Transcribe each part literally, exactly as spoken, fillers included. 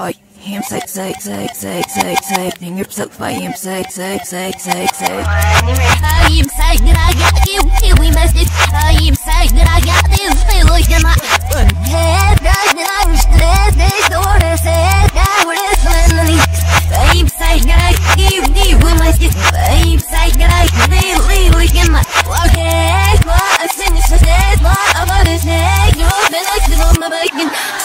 Hi, him say say say say say say. Finger so by him say say say say say. I am say that I got you. Here we must it. I am say that I got you. Feel like I'm not. Head does that I'm stressed. This door is said that we're listening. I am say that I got you. Here we must it. I am say that I got you. Feel like I'm not. Okay, what I finish the day. What about this day? You're the next on my bacon.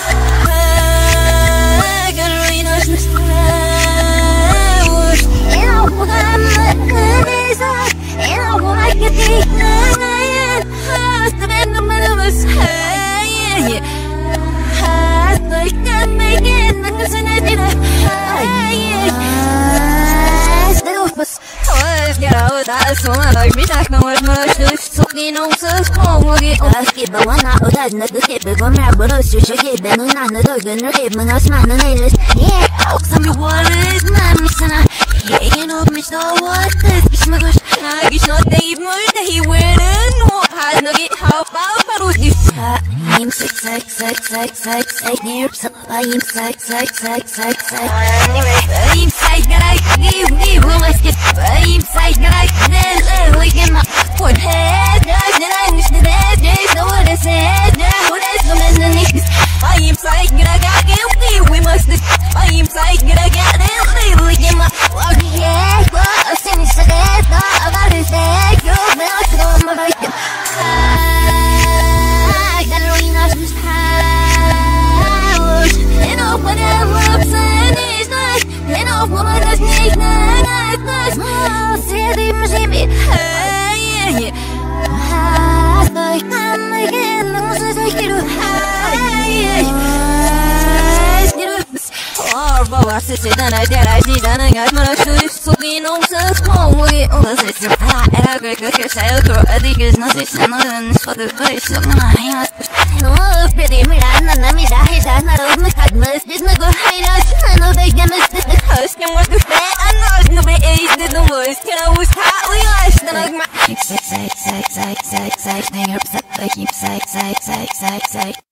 That's one of the reasons I was most talking on so strong. I skip the one out of that, not the skip, but one out, but I should hit the moon on the dog and the hip, and I smile and I list. Yeah, I'll tell me what is my mission. Yeah, you know, me so what this my gosh. I guess not the even that he wouldn't know how to get how about this. I'm sick, sick, sick, sick, sick, sick, near so I'm sick, sick, sick, sick, sick. I'm sick, that I give me, will I skip? I'm sick, that I can we can put head, that I understand that there's no one to say, that what is the man in this? I am sick, that I got guilty, we must. I am sick, that I got it, we can walk here, but I finish the day, thought about his head, you're not on my bike. I sit down, I did, I see that I got my shoes, so we know so small. We all sit down, I agree, because I go, I think it's not this, and it's for the place of my hand. No, pretty Miranda, Namida, his hand, I don't make madness, this nigga hide us, I know they can miss the house, can work the bed, and no, nobody is the worst, can I was hot, we lost the like my. Say, say, say, say, say, say, say, say, say, say, say, say, say, say, say.